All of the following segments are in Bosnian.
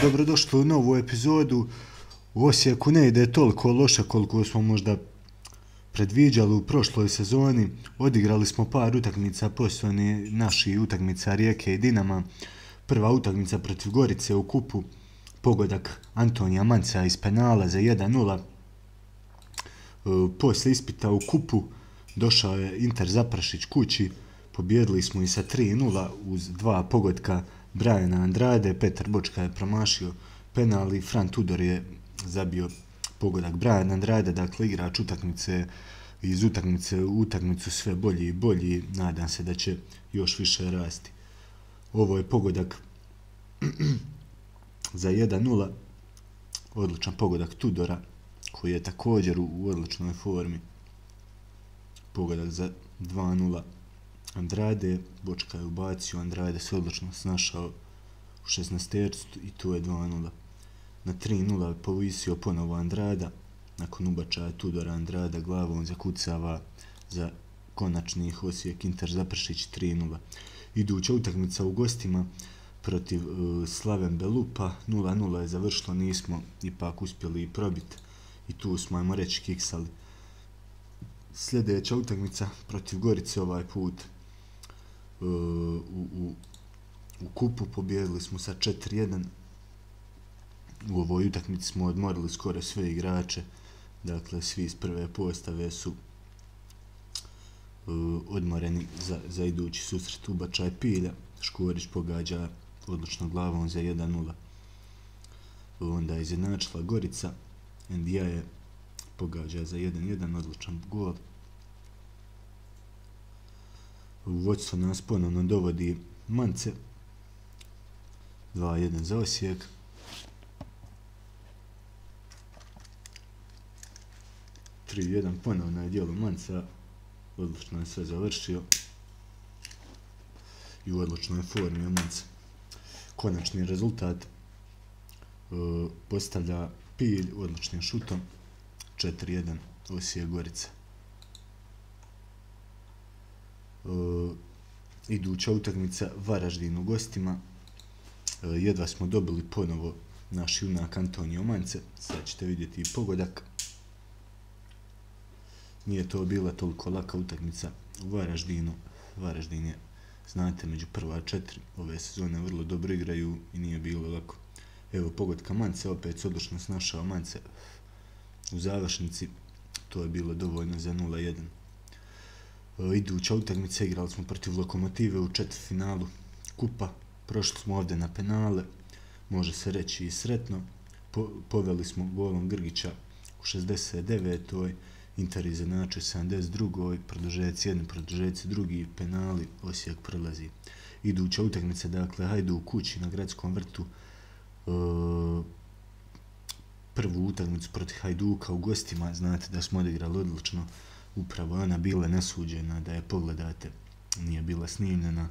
dobrodošli u novu epizodu. U Osijeku ne ide toliko loše koliko smo možda predviđali u prošloj sezoni. Odigrali smo par utakmica posljednje naših utakmica Rijeke i Dinama. Prva utakmica protiv Gorice u kupu, pogodak Antonija Manca iz penala za 1:0. Poslije ispita u kupu došao je Inter Zaprašić kući, pobijedili smo i sa 3:0 uz dva pogotka Brajana Andrade. Petar Bočka je promašio penal i Fran Tudor je zabio pogodak Brajana Andrade. Dakle, igrač utakmice iz utakmice u utakmicu sve bolji i bolji. Nadam se da će još više rasti. Ovo je pogodak za 1:0. Odličan pogodak Tudora koji je također u odličnoj formi. Pogodak za 2:0 Andrade. Bočka je ubacio, Andrade se odlično snašao u 16-tercu i tu je 2:0. Na 3:0 povisio ponovo Andrada. Nakon ubačaja Tudora Andrada glavom zakucava za konačnih Osijek Inter Zapršić 3:0. Iduća utakmica u gostima protiv Slaven Belupa 0:0 je završilo, nismo ipak uspjeli i probiti i tu smo, ajmo reći, kiksali. Sljedeća utakmica protiv Gorice ovaj put u kupu pobijedili smo sa 4:1. U ovoj utakmici smo odmorili skoro sve igrače, dakle svi iz prve postave su odmoreni za idući susret. Ubačaj Pilja, Škorić pogađa odlično glavom za 1:0. Onda je izjednačila Gorica, Endija je pogađa za 1:1, odličan gol. U vodstvo nas ponovno dovodi Mance, 2:1 za Osijek. Ponovno je djelo Manca, odlično je sve završio i u odličnoj formi je Manca. Konačni rezultat postavlja Pilj odličnim šutom, 4:1 Osijek Gorica. Iduća utakmica Varaždin u gostima, jedva smo dobili ponovo naš junak Antonio Mance, sad ćete vidjeti i pogodak. Nije to bila toliko laka utakmica u Varaždinu. Varaždin je, znate, među prva 4 ove sezone, vrlo dobro igraju i nije bilo lako. Evo pogotka Mance, opet se odlično snašao Mance u završnici, to je bilo dovoljno za 0:1. Iduća utakmica igrali smo protiv Lokomotive u četvrtfinalu kupa, prošli smo ovdje na penale, može se reći i sretno. Poveli smo golom Grgića u 69. Inter izjednačio 72. Produžeci 1, produžeci 2, penali, Osijek prolazi. Iduća utakmica, dakle, Hajduk kući na Gradskom vrtu, prvu utakmicu protiv Hajduka u gostima, znate da smo odigrali odlično, upravo ona bila nesuđena, da je pogledate, nije bila snimljena.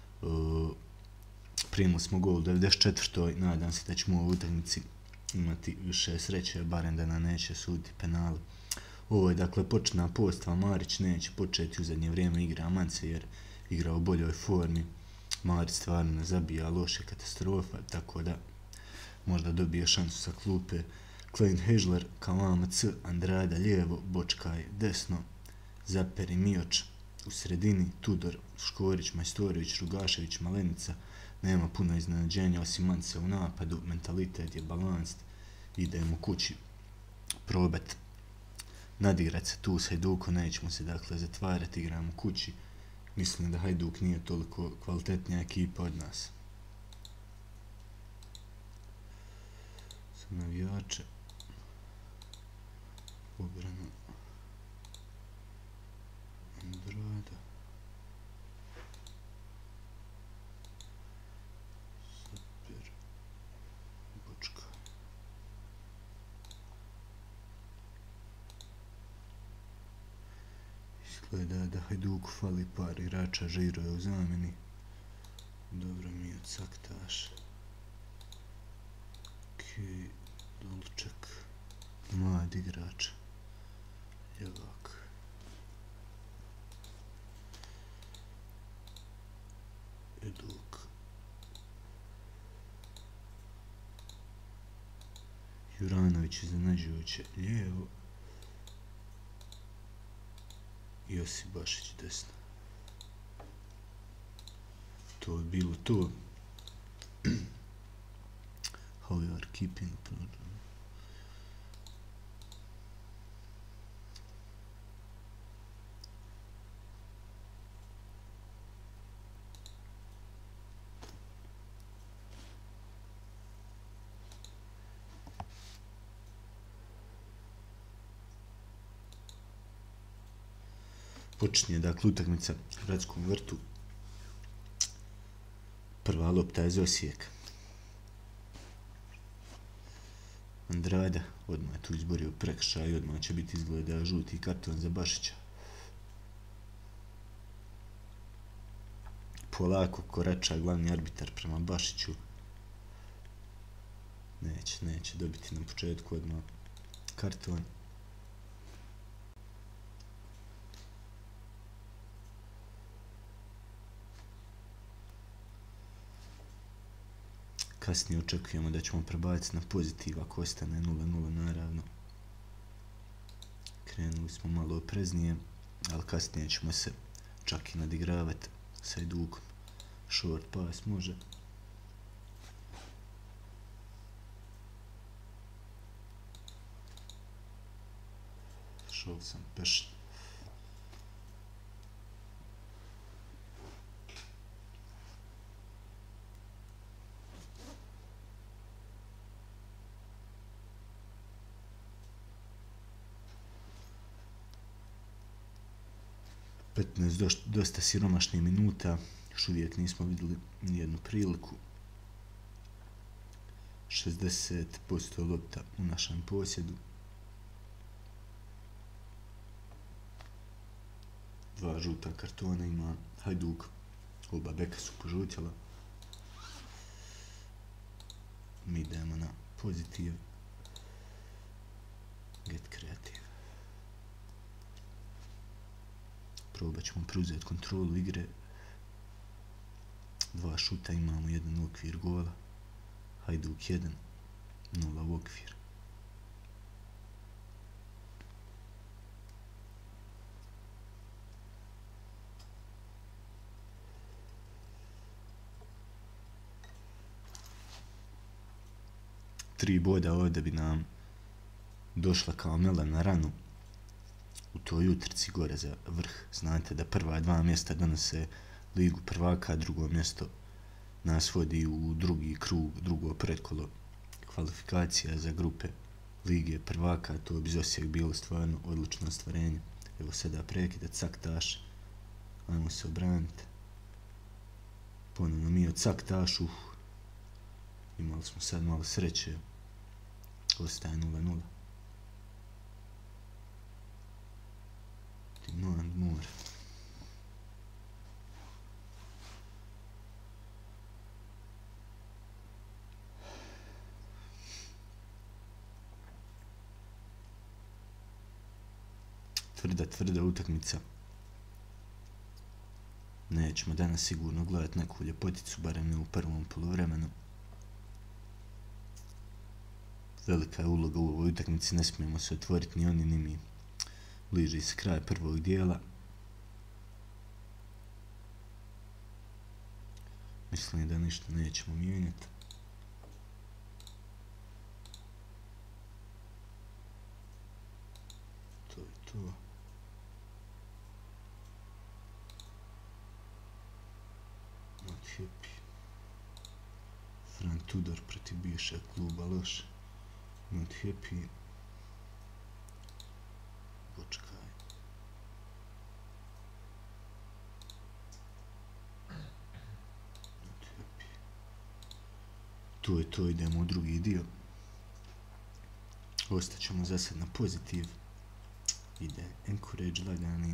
Primili smo gol u 94. Nadam se da ćemo u ovoj utakmici imati više sreće, barem da nam neće suditi penali. Ovo je, dakle, početna postava, Marić neće početi u zadnje vrijeme igra Mance jer igra u boljoj formi. Marić stvarno ne zabija, loše, katastrofa, tako da možda dobije šansu sa klupe. Klein Hežler, Kalama C, Andrada lijevo, Bočkaj desno, Zaper i Mioč u sredini, Tudor, Škorić, Majstorović, Rugašević, Malenica. Nema puno iznenađenja osim Mance u napadu, mentalitet je balans, idemo kući probati nadigrat se tu s Hajdukom, nećemo se, dakle, zatvarati, igramo kući. Mislim da Hajduk nije toliko kvalitetnija ekipa od nas. Za navijače, obrana Andrada, Super, Bočka. Izgleda da Hajduku fali par igrača, Žiro je u zamjeni. Dobro mi je Caktaš. Dolček, mlad igrač, Ljevak. Eduk. Juranović iznenađujuće lijevo. Josip Bašić desno. To je bilo to. How you are keeping program. Počinje dakle utakmica u Gradskom vrtu. Prva lopta je iz Osijeka. Andrada odmah je tu izborio prekršaj i odmah će biti izgleda žuti karton za Bašića. Polako korača glavni arbitar prema Bašiću. Neće dobiti na početku odmah karton. Kasnije očekujemo da ćemo prebaciti na pozitiv ako ostane 0-0 naravno. Krenuli smo malo opreznije, ali kasnije ćemo se čak i nadigravati sa Hajdukom. Short pass može. Šao sam pešan. Dosta siromašnih minuta, još uvijek nismo vidjeli nijednu priliku. 60% lopta u našem posjedu. 2 žuta kartona ima Hajduk, oba beka su požutjela. Mi idemo na pozitiv. Get creative. Probat ćemo preuzeti kontrolu igre. 2 šuta imamo, 1 u okvir gola. Hajduk 1, 0 u okvir. Tri boda ovdje bi nam došla kao mela na ranu u toj utrci gore za vrh. Znate da prva 2 mjesta donose Ligu prvaka, drugo mjesto nas vodi u drugi krug, drugo predkolo kvalifikacija za grupe Lige prvaka. To bi za Osijek bilo stvarno odlično ostvarenje. Evo sada prekida Caktaš, ajmo se obraniti. Ponovno mi od Caktašu. Imali smo sad malo sreće. Ostaje 0-0. No and more. Tvrda utakmica. Nećemo danas sigurno gledati neku ljepoticu, barem ne u prvom poluvremenu. Velika je uloga u ovoj utakmici, ne smijemo se otvoriti ni oni ni mi. Bliži se kraj prvog dijela. Mislim da ništa nećemo mijenjati. To je to. Not happy. Fran Tudor protiv bivšeg kluba loš. Not happy. Počkaj. Not happy. To je to, idemo u drugi dio. Ostaćemo za sad na pozitiv. Ide encourage lagani.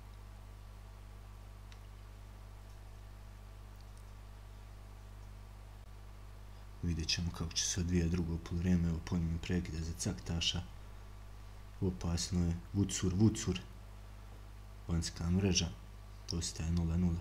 Vidjet ćemo kako će se odvijati drugo poluvrijeme. Evo ponovno prekida za Caktaša. Opasno je. Vucur. Vanjska mreža. Ostaje 0-0.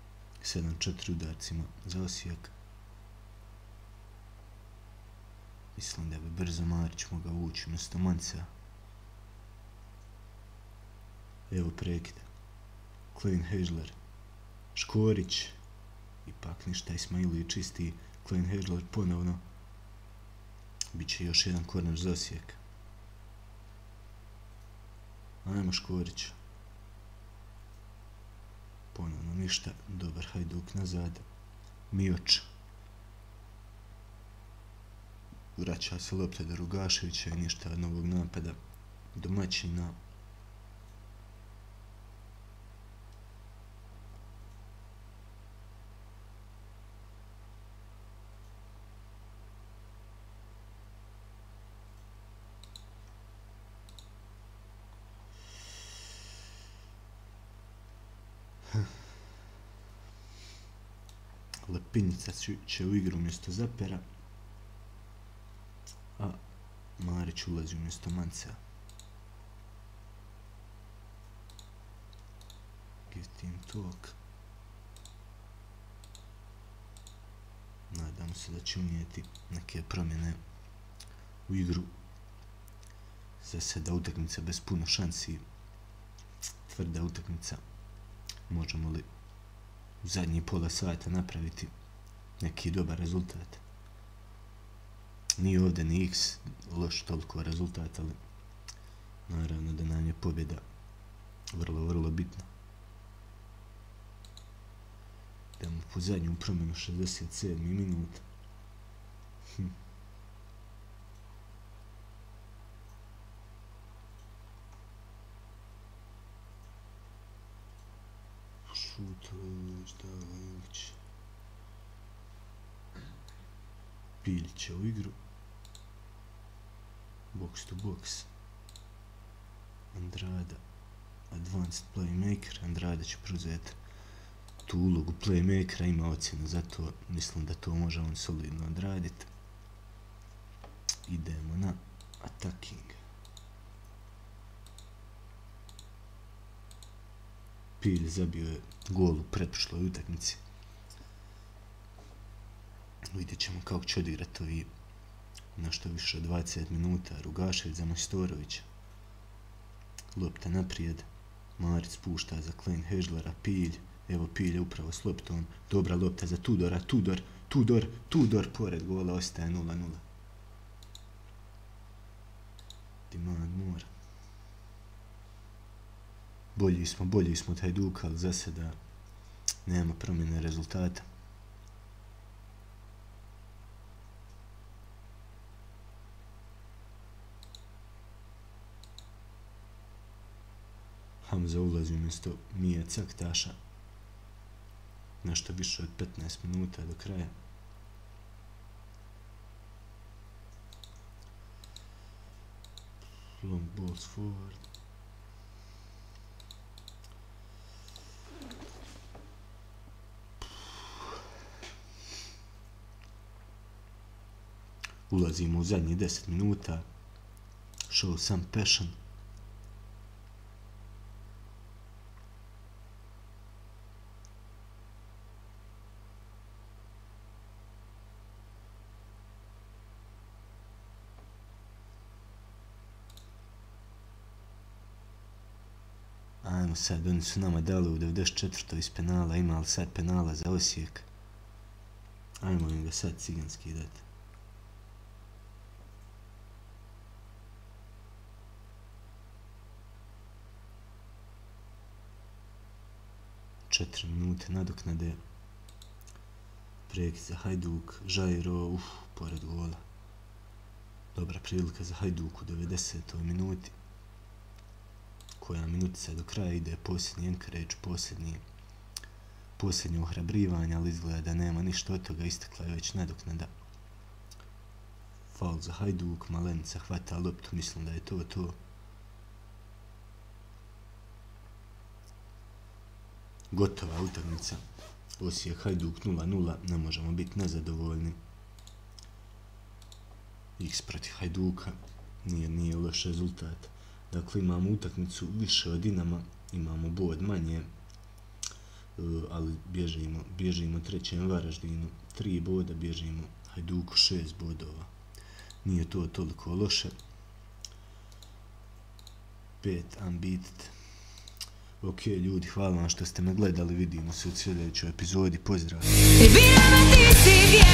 7-4 udarcima za Osijek. Mislim da bi brzo Marić mogao ući umjesto Mancea. Evo prekida. Klein Hegler. Škorić. Ipak ništa, Ismaili čisti. Klein Hegler ponovno. Biće još jedan korner za Osijek. Ajmo Škorić. Ponovno ništa. Dobar Hajduk nazad. Mioč. Vraća se lopta do Rugaševića i ništa od novog napada domaćina. Lepinjica će u igru umjesto Zapera, a Marić ulazi umjesto Mancea. Give team talk. Nadam se da će unijeti neke promjene u igru. Za sada utakmica bez puno šansi. Tvrda utakmica. Možemo li u zadnji pola sata napraviti neki dobar rezultat? Nije ovdje ni X loš toliko rezultat, ali naravno da nam je pobjeda vrlo bitna. Idemo po zadnju promjenu, 67. minut. Šutović, Dalić. Pilić je u igru. Box to box. Andrada. Advanced playmaker. Andrada će preuzeti tu ulogu playmakera, ima ocjenu, zato mislim da to može on solidno odraditi. Idemo na attacking. Pilj zabio je gol u pretprošloj utakmici. Vidjet ćemo kako će odigrati ovi nešto više od 20 minuta. Rugašević za Majstorovića. Lopta naprijed. Marić spušta za Klein Heglera. Pilj. Evo Pilj je upravo s loptom. Dobra lopta za Tudora. Tudor pored gola, ostaje 0-0. Demand more. Bolji smo od Hajduka, ali za sada nema promjene rezultata. Hamza ulazi umjesto Mije Caktaša. Nešto više od 15 minuta do kraja. Long balls forward. Ulazimo u zadnjih 10 minuta. Show some passion. Ajmo sad, oni su nama dali u 94. iz penala, ima li sad penala za Osijek? Ajmo im ga sad ciganski dati. Četiri minute nadoknade. Prekid za Hajduk, Žajro, pored gola. Dobra prilika za Hajduk u 90. minuti. Koja minutica do kraja ide posljednji encourage, posljednje ohrabrivanje, ali izgleda da nema ništa od toga, istekla je već nadoknada. Faul za Hajduk, Malenica hvata loptu, mislim da je to. Gotova utakmica. Osijek Hajduk 0-0, ne možemo biti nezadovoljni. X protiv Hajduka nije loš rezultat. Dakle, imamo utakmicu više od Dinama, imamo bod manje, ali bježimo trećem Varaždinu 3 boda, bježimo Hajduku 6 bodova. nije to toliko loše. 5 unbeaten. Ok, ljudi, hvala vam što ste me gledali, vidimo se u sljedećoj epizodi, pozdrav.